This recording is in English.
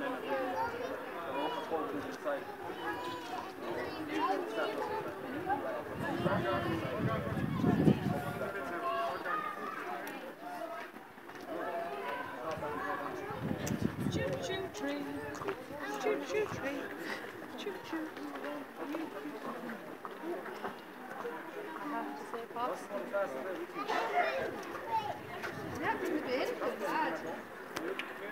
Choo-choo train, choo-choo train, choo-choo. I have to say, Pops. Yeah, it's in the bin.